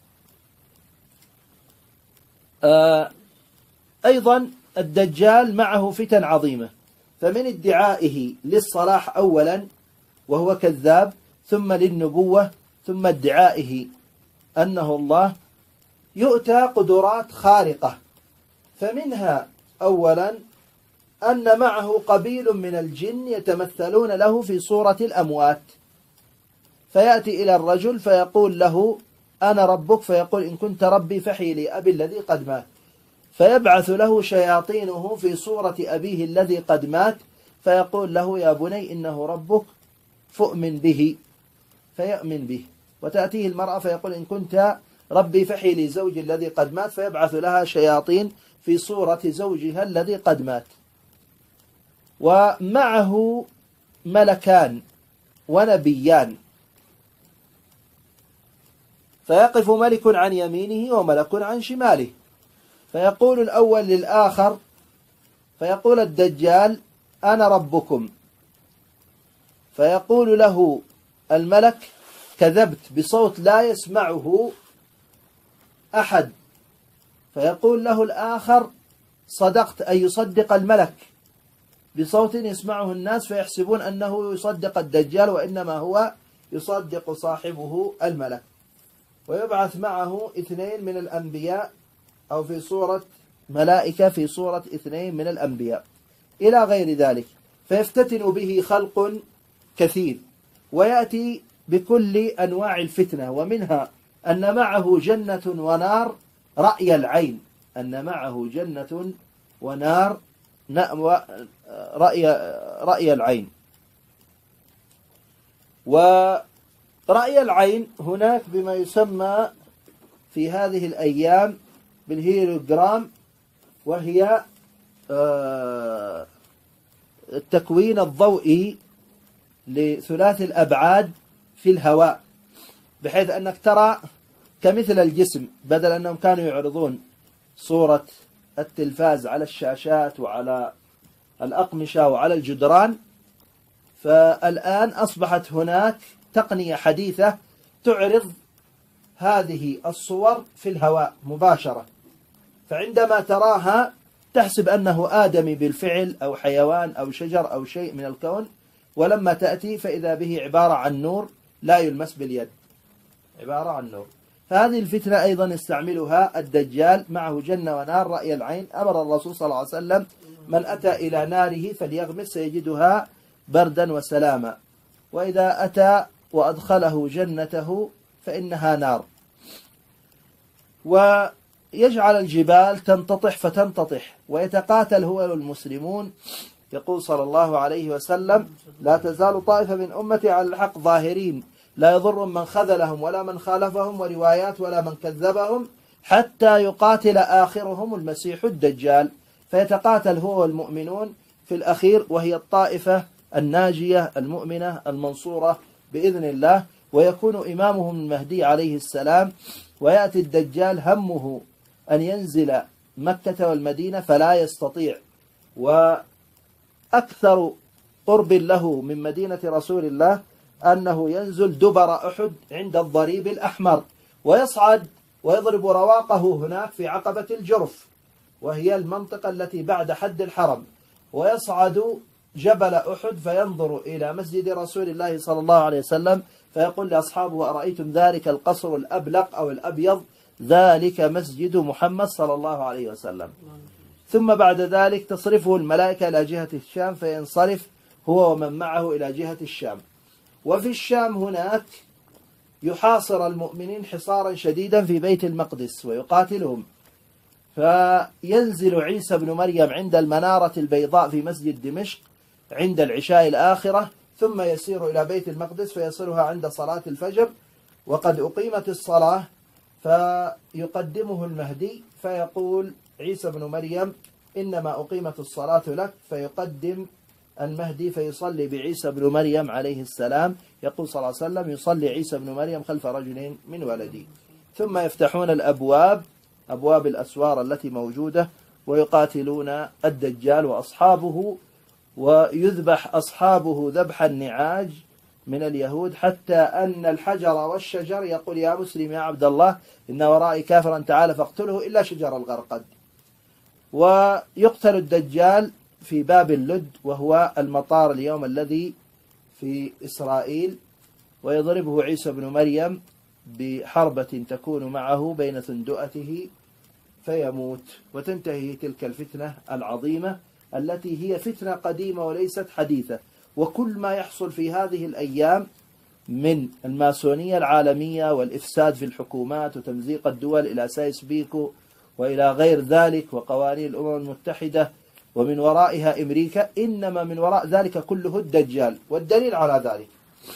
أيضا الدجال معه فتن عظيمة، فمن ادعائه للصلاح أولا وهو كذاب، ثم للنبوة، ثم ادعائه أنه الله، يؤتى قدرات خارقة، فمنها أولا أن معه قبيل من الجن يتمثلون له في صورة الأموات، فيأتي إلى الرجل فيقول له: أنا ربك، فيقول: إن كنت ربي فحي لي أبي الذي قد مات، فيبعث له شياطينه في صورة أبيه الذي قد مات، فيقول له: يا بني إنه ربك فأؤمن به، فيؤمن به. وتأتيه المرأة فيقول: إن كنت ربي فحي لي زوجي الذي قد مات، فيبعث لها شياطين في صورة زوجها الذي قد مات. ومعه ملكان ونبيان، فيقف ملك عن يمينه وملك عن شماله، فيقول الأول للآخر، فيقول الدجال أنا ربكم، فيقول له الملك كذبت، بصوت لا يسمعه أحد، فيقول له الآخر صدقت، أي يصدق الملك، بصوت يسمعه الناس فيحسبون أنه يصدق الدجال وإنما هو يصدق صاحبه الملك. ويبعث معه اثنين من الأنبياء، أو في صورة ملائكة في صورة اثنين من الأنبياء إلى غير ذلك، فيفتتن به خلق كثير، ويأتي بكل أنواع الفتنة، ومنها أن معه جنة ونار رأي العين، أن معه جنة ونار رأي, رأي العين. ورأي العين هناك بما يسمى في هذه الأيام بالهيلوجرام، وهي التكوين الضوئي لثلاث الأبعاد في الهواء، بحيث أنك ترى كمثل الجسم، بدل أنهم كانوا يعرضون صورة التلفاز على الشاشات وعلى الأقمشة وعلى الجدران، فالآن أصبحت هناك تقنية حديثة تعرض هذه الصور في الهواء مباشرة، فعندما تراها تحسب أنه آدمي بالفعل أو حيوان أو شجر أو شيء من الكون، ولما تأتي فإذا به عبارة عن نور لا يلمس باليد، عبارة عن نور. فهذه الفتنة أيضا يستعملها الدجال، معه جنة ونار رأي العين. أمر الرسول صلى الله عليه وسلم من أتى إلى ناره فليغمس سيجدها بردا وسلاما، وإذا أتى وأدخله جنته فإنها نار. ويجعل الجبال تنتطح فتنتطح، ويتقاتل هو والمسلمون. يقول صلى الله عليه وسلم لا تزال طائفة من أمتي على الحق ظاهرين لا يضر من خذلهم ولا من خالفهم، وروايات ولا من كذبهم، حتى يقاتل آخرهم المسيح الدجال. فيتقاتل هو والمؤمنون في الأخير، وهي الطائفة الناجية المؤمنة المنصورة بإذن الله، ويكون إمامهم المهدي عليه السلام. ويأتي الدجال همه أن ينزل مكة والمدينة فلا يستطيع، وأكثر قرب له من مدينة رسول الله أنه ينزل دبر أحد عند الضريب الأحمر، ويصعد ويضرب رواقه هناك في عقبة الجرف، وهي المنطقة التي بعد حد الحرم، ويصعد جبل أحد فينظر إلى مسجد رسول الله صلى الله عليه وسلم، فيقول لأصحابه أرأيتم ذلك القصر الأبلق أو الأبيض؟ ذلك مسجد محمد صلى الله عليه وسلم. ثم بعد ذلك تصرفه الملائكة إلى جهة الشام، فينصرف هو ومن معه إلى جهة الشام. وفي الشام هناك يحاصر المؤمنين حصارا شديدا في بيت المقدس ويقاتلهم، فينزل عيسى بن مريم عند المنارة البيضاء في مسجد دمشق عند العشاء الآخرة، ثم يسير إلى بيت المقدس فيصلها عند صلاة الفجر، وقد أقيمت الصلاة، فيقدمه المهدي فيقول عيسى بن مريم إنما أقيمت الصلاة لك، فيقدم المهدي فيصلي بعيسى بن مريم عليه السلام. يقول صلى الله عليه وسلم يصلي عيسى بن مريم خلف رجل من ولدي، ثم يفتحون الأبواب، أبواب الأسوار التي موجودة، ويقاتلون الدجال وأصحابه، ويذبح أصحابه ذبح النعاج من اليهود، حتى أن الحجر والشجر يقول يا مسلم يا عبد الله إن ورائي كافرا تعالى فاقتله إلا شجر الغرقد. ويقتل الدجال في باب اللد، وهو المطار اليوم الذي في إسرائيل، ويضربه عيسى بن مريم بحربة تكون معه بين ثندؤته فيموت، وتنتهي تلك الفتنة العظيمة التي هي فتنة قديمة وليست حديثة. وكل ما يحصل في هذه الأيام من الماسونية العالمية والإفساد في الحكومات وتمزيق الدول إلى سايس بيكو وإلى غير ذلك، وقوانين الأمم المتحدة، ومن ورائها أمريكا، إنما من وراء ذلك كله الدجال. والدليل على ذلك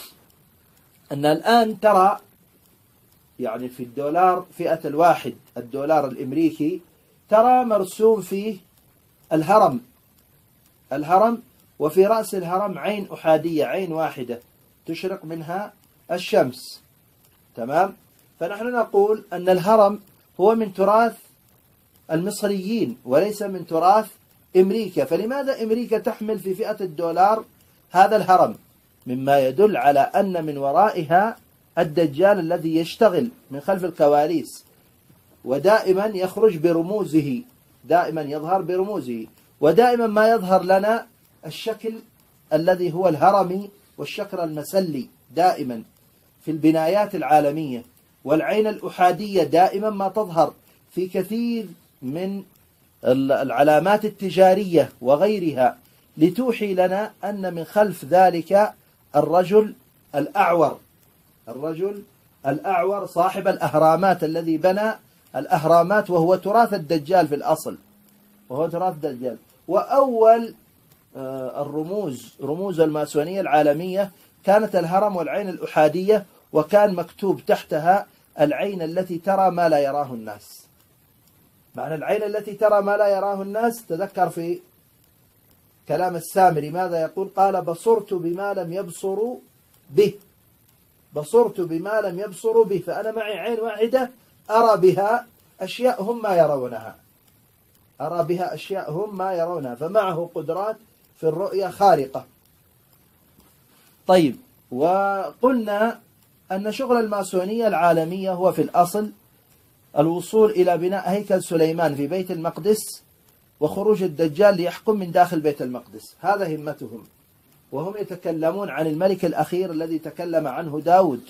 أن الآن ترى يعني في الدولار فئة الواحد الدولار الأمريكي ترى مرسوم فيه الهرم الهرم وفي رأس الهرم عين أحادية، عين واحدة تشرق منها الشمس، تمام؟ فنحن نقول أن الهرم هو من تراث المصريين وليس من تراث أمريكا. فلماذا أمريكا تحمل في فئة الدولار هذا الهرم؟ مما يدل على أن من ورائها الدجال الذي يشتغل من خلف الكواليس، ودائما يخرج برموزه، دائما يظهر برموزه، ودائما ما يظهر لنا الشكل الذي هو الهرمي والشكل المسلي دائما في البنايات العالمية، والعين الأحادية دائما ما تظهر في كثير من العلامات التجارية وغيرها، لتوحي لنا أن من خلف ذلك الرجل الأعور، الرجل الأعور صاحب الأهرامات الذي بنى الأهرامات، وهو تراث الدجال في الأصل، وهو تراث الدجال. وأول الرموز رموز الماسونية العالمية كانت الهرم والعين الأحادية، وكان مكتوب تحتها العين التي ترى ما لا يراه الناس. معنى العين التي ترى ما لا يراه الناس، تذكر في كلام السامري ماذا يقول؟ قال: بصرت بما لم يبصروا به، بصرت بما لم يبصروا به، فأنا معي عين واحدة أرى بها أشياء هم ما يرونها، أرى بها أشياء هم ما يرونها، فمعه قدرات في الرؤية خارقة. طيب، وقلنا أن شغل الماسونية العالمية هو في الأصل الوصول إلى بناء هيكل سليمان في بيت المقدس، وخروج الدجال ليحكم من داخل بيت المقدس، هذا همتهم. وهم يتكلمون عن الملك الأخير الذي تكلم عنه داود،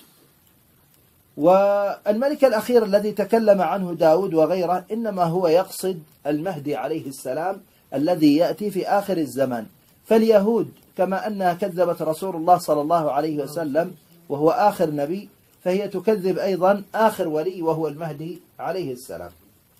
والملك الأخير الذي تكلم عنه داود وغيره إنما هو يقصد المهدي عليه السلام الذي يأتي في آخر الزمان. فاليهود كما أنها كذبت رسول الله صلى الله عليه وسلم وهو آخر نبي، فهي تكذب أيضا آخر ولي وهو المهدي عليه السلام.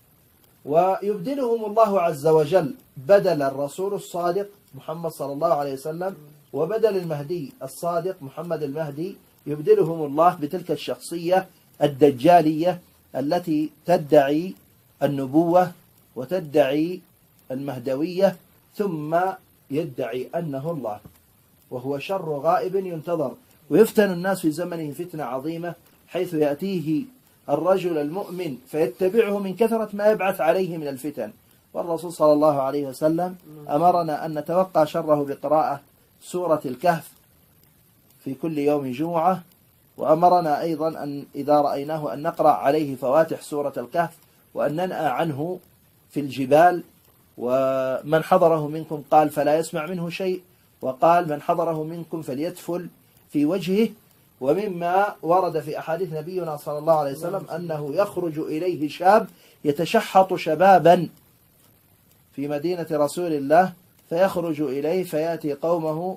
ويبدلهم الله عز وجل بدل الرسول الصادق محمد صلى الله عليه وسلم وبدل المهدي الصادق محمد المهدي، يبدلهم الله بتلك الشخصية الدجالية التي تدعي النبوة وتدعي المهدوية، ثم يدعي أنه الله، وهو شر غائب ينتظر. ويفتن الناس في زمنه فتنة عظيمة، حيث يأتيه الرجل المؤمن فيتبعه من كثرة ما يبعث عليه من الفتن. والرسول صلى الله عليه وسلم أمرنا أن نتوقع شره بقراءة سورة الكهف في كل يوم جمعة، وأمرنا أيضا أن إذا رأيناه أن نقرأ عليه فواتح سورة الكهف، وأن ننأى عنه في الجبال. ومن حضره منكم قال فلا يسمع منه شيء، وقال من حضره منكم فليتفل في وجهه. ومما ورد في أحاديث نبينا صلى الله عليه وسلم أنه يخرج إليه شاب يتشحط شبابا في مدينة رسول الله، فيخرج إليه فيأتي قومه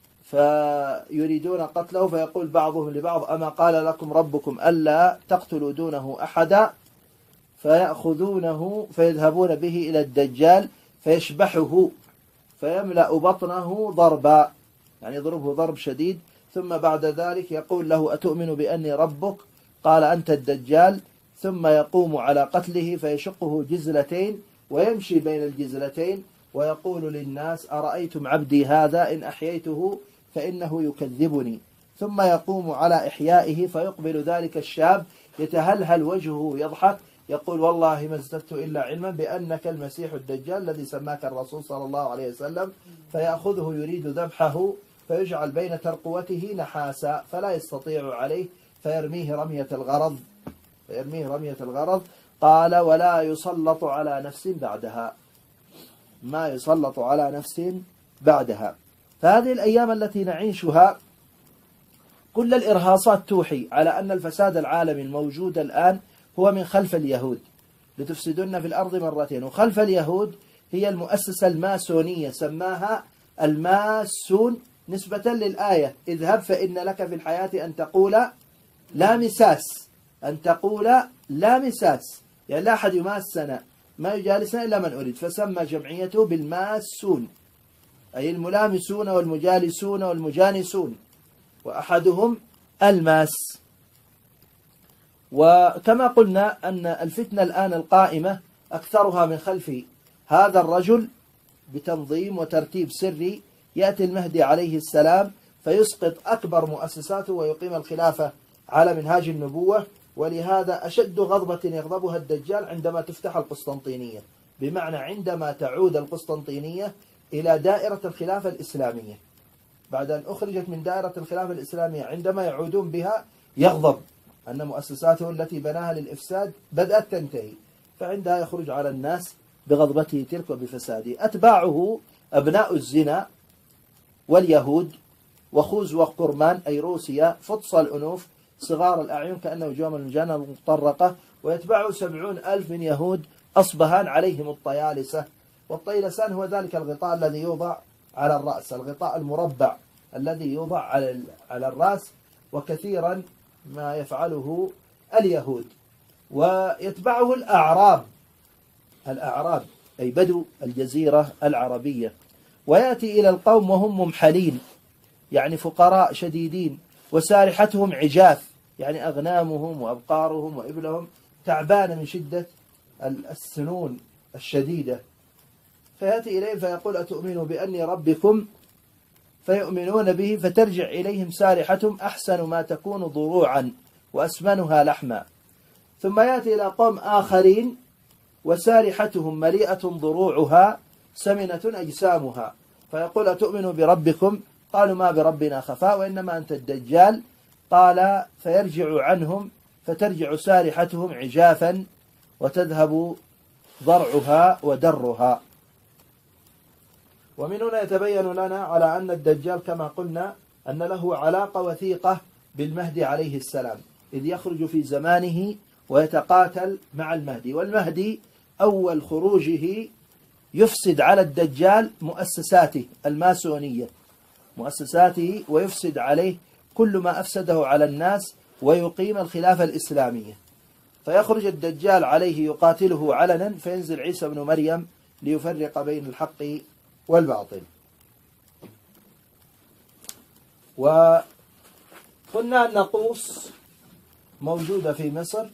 فيريدون قتله، فيقول بعضهم لبعض أما قال لكم ربكم ألا تقتلوا دونه أحدا، فيأخذونه فيذهبون به إلى الدجال فيشبحه فيملأ بطنه ضربا، يعني يضربه ضرب شديد، ثم بعد ذلك يقول له أتؤمن بأني ربك؟ قال أنت الدجال، ثم يقوم على قتله فيشقه جزلتين ويمشي بين الجزلتين ويقول للناس أرأيتم عبدي هذا إن أحييته فإنه يكذبني، ثم يقوم على إحيائه فيقبل ذلك الشاب يتهلهل وجهه يضحك يقول والله ما ازددت إلا علما بأنك المسيح الدجال الذي سماك الرسول صلى الله عليه وسلم، فيأخذه يريد ذبحه فيجعل بين ترقوته نحاسا فلا يستطيع عليه فيرميه رمية الغرض فيرميه رمية الغرض قال ولا يسلط على نفس بعدها، ما يسلط على نفس بعدها. فهذه الأيام التي نعيشها كل الإرهاصات توحي على أن الفساد العالمي الموجود الآن هو من خلف اليهود، لتفسدن في الأرض مرتين. وخلف اليهود هي المؤسسة الماسونية سماها الماسون نسبة للآية اذهب فإن لك في الحياة أن تقول لا مساس، أن تقول لا مساس، يعني لا أحد يماسنا ما يجالسنا إلا من أريد، فسمى جمعيته بالماسون أي الملامسون والمجالسون والمجانسون، وأحدهم الماس. وكما قلنا أن الفتنة الآن القائمة أكثرها من خلف هذا الرجل بتنظيم وترتيب سري. يأتي المهدي عليه السلام فيسقط أكبر مؤسساته ويقيم الخلافة على منهاج النبوة، ولهذا أشد غضبة يغضبها الدجال عندما تفتح القسطنطينية، بمعنى عندما تعود القسطنطينية إلى دائرة الخلافة الإسلامية بعد أن أخرجت من دائرة الخلافة الإسلامية، عندما يعودون بها يغضب أن مؤسساته التي بناها للإفساد بدأت تنتهي، فعندها يخرج على الناس بغضبته تلك وبفساده. أتباعه أبناء الزنا واليهود وخوز وقرمان أي روسيا، فطس الأنوف، صغار الأعين كأنه جوم المجانة المطرقة، ويتبعه سبعون ألف من يهود أصبهان عليهم الطيالسة. والطيلسان هو ذلك الغطاء الذي يوضع على الرأس، الغطاء المربع الذي يوضع على على الرأس، وكثيرا ما يفعله اليهود. ويتبعه الأعراب، الأعراب أي بدو الجزيرة العربية، ويأتي إلى القوم وهم ممحلين يعني فقراء شديدين، وسارحتهم عجاف يعني أغنامهم وأبقارهم وإبلهم تعبان من شدة السنون الشديدة، فيأتي إليهم فيقول أتؤمنوا بأني ربكم فيؤمنون به، فترجع إليهم سارحتهم أحسن ما تكون ضروعا وأسمنها لحما. ثم يأتي إلى قوم آخرين وسارحتهم مليئة ضروعها سمنة أجسامها، فيقول أتؤمنوا بربكم؟ قالوا ما بربنا خفاء وإنما أنت الدجال. قال فيرجع عنهم فترجع سارحتهم عجافا وتذهب ضرعها ودرها. ومن هنا يتبين لنا على أن الدجال كما قلنا أن له علاقة وثيقة بالمهدي عليه السلام، إذ يخرج في زمانه ويتقاتل مع المهدي، والمهدي أول خروجه يفسد على الدجال مؤسساته الماسونية، مؤسساته، ويفسد عليه كل ما أفسده على الناس، ويقيم الخلافة الإسلامية. فيخرج الدجال عليه يقاتله علنا، فينزل عيسى بن مريم ليفرق بين الحق والباطل. وقلنا أن الناقوس موجودة في مصر،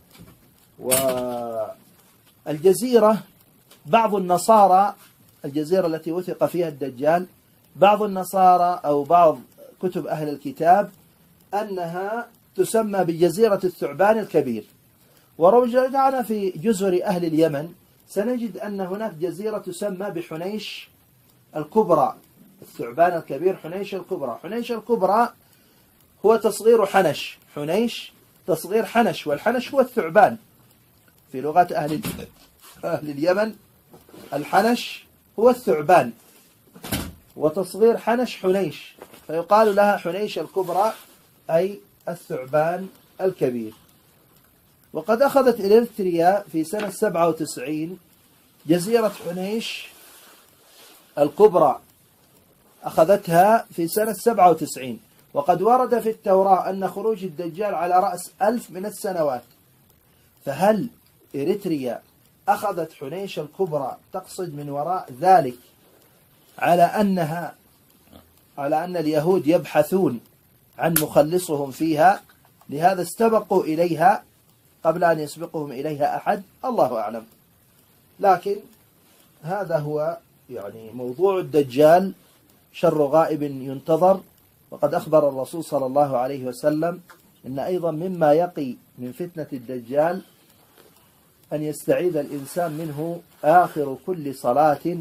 والجزيرة بعض النصارى، الجزيرة التي وثق فيها الدجال، بعض النصارى أو بعض كتب أهل الكتاب أنها تسمى بجزيرة الثعبان الكبير. ورجعنا في جزر أهل اليمن سنجد أن هناك جزيرة تسمى بحنيش الكبرى، الثعبان الكبير حنيش الكبرى. حنيش الكبرى هو تصغير حنش، حنيش تصغير حنش، والحنش هو الثعبان في لغة أهل أهل اليمن. الحنش هو الثعبان، وتصغير حنش حنيش، فيقال لها حنيش الكبرى أي الثعبان الكبير. وقد أخذت إريتريا في سنة سبعة وتسعين جزيرة حنيش الكبرى، أخذتها في سنة سبعة وتسعين. وقد ورد في التوراة أن خروج الدجال على رأس ألف من السنوات، فهل إريتريا أخذت حنيش الكبرى تقصد من وراء ذلك على أنها على أن اليهود يبحثون عن مخلصهم فيها، لهذا استبقوا إليها قبل أن يسبقهم إليها أحد؟ الله أعلم. لكن هذا هو يعني موضوع الدجال، شر غائب ينتظر. وقد أخبر الرسول صلى الله عليه وسلم إن أيضا مما يقي من فتنة الدجال أن يستعيذ الإنسان منه آخر كل صلاة،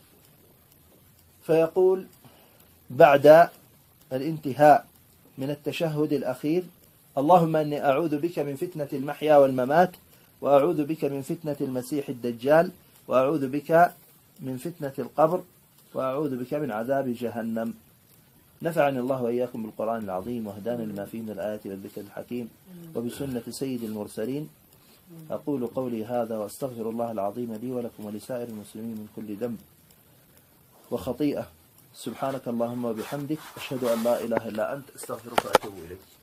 فيقول بعد الانتهاء من التشهد الأخير اللهم أني أعوذ بك من فتنة المحيا والممات، وأعوذ بك من فتنة المسيح الدجال، وأعوذ بك من فتنة القبر، وأعوذ بك من عذاب جهنم. نفعني الله وإياكم بالقرآن العظيم، وهدانا لما فيه من الآيات والذكر الحكيم، وبسنة سيد المرسلين. أقول قولي هذا وأستغفر الله العظيم لي ولكم ولسائر المسلمين من كل ذنب وخطيئة. سبحانك اللهم وبحمدك، أشهد أن لا إله إلا أنت، أستغفرك وأتوب إليك.